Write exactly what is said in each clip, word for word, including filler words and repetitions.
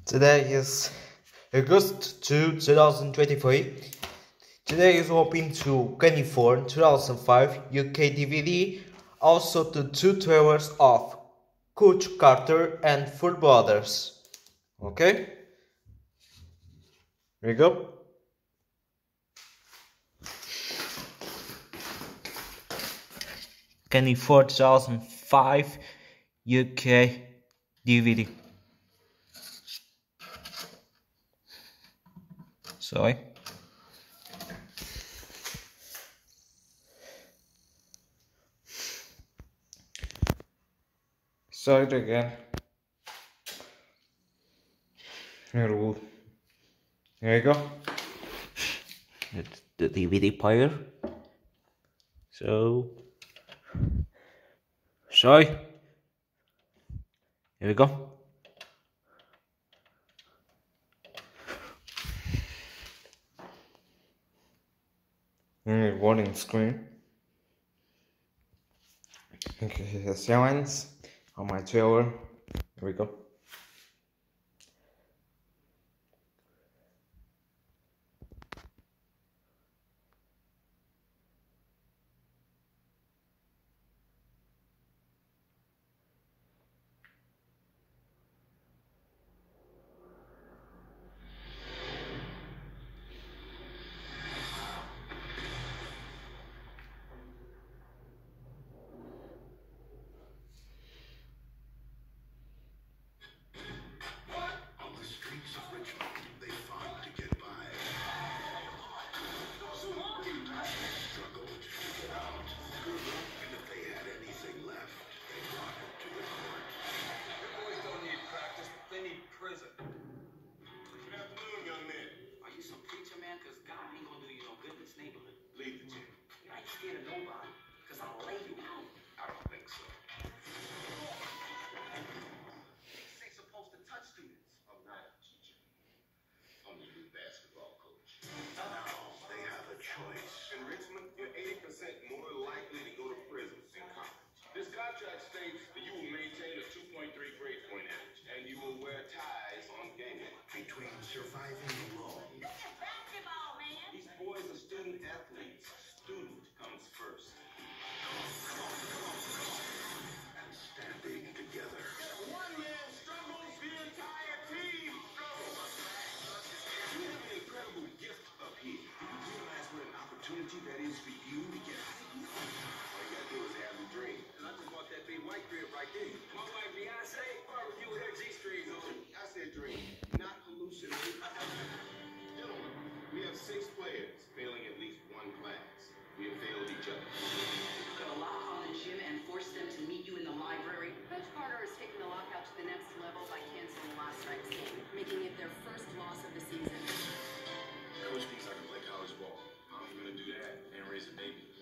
Today is August second, two thousand twenty-three. Today is open to Kenny Ford two thousand five U K D V D, also the two trailers of Coach Carter and Full Brothers. Okay? Here we go. Kenny Ford two thousand five U K D V D. Sorry. Sorry again. Here we Here we go. It's the D V D player. So, sorry. Here we go. Here warning screen. Okay, the silence on my trailer. Here we go. This contract states that you will maintain a two point three grade point average, and you will wear ties on game day. Between surviving alone. This is basketball, man. These boys are student athletes. Student comes first. And standing together. One man struggles, the entire team struggles. You have an incredible gift up here. Do you realize what an opportunity that is for you to get out of here? All you gotta do is have a dream. And I just bought that big white crib right there. My wife Beyonce, barbecue with her G-strings on. I said dream, not hallucinate. Gentlemen, we have six players failing at least one class. We have failed each other. You're gonna lock on the gym and force them to meet you in the library? Coach Carter is taking the lockout to the next level by canceling last night's game, making it their first loss of the season. Coach thinks I can play college ball. I'm gonna do that and raise a baby.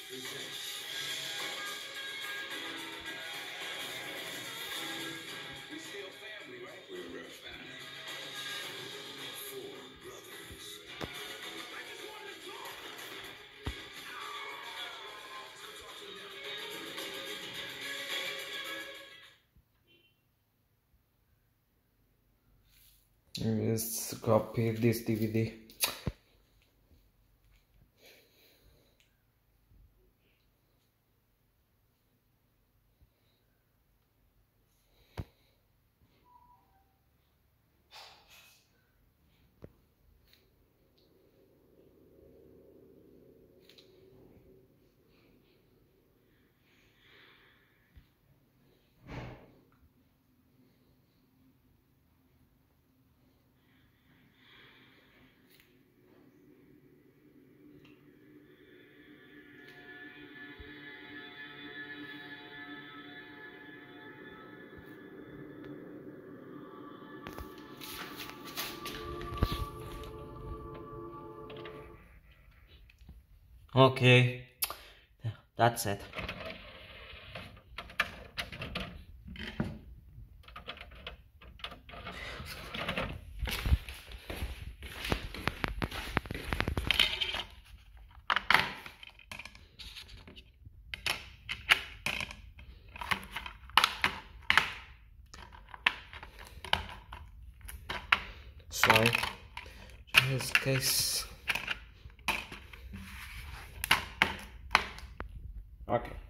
We still family, right? We're real family. Four brothers. I just wanted to talk. Let's go talk to them. Let's copy this D V D. Okay, that's it. So, in this case, okay.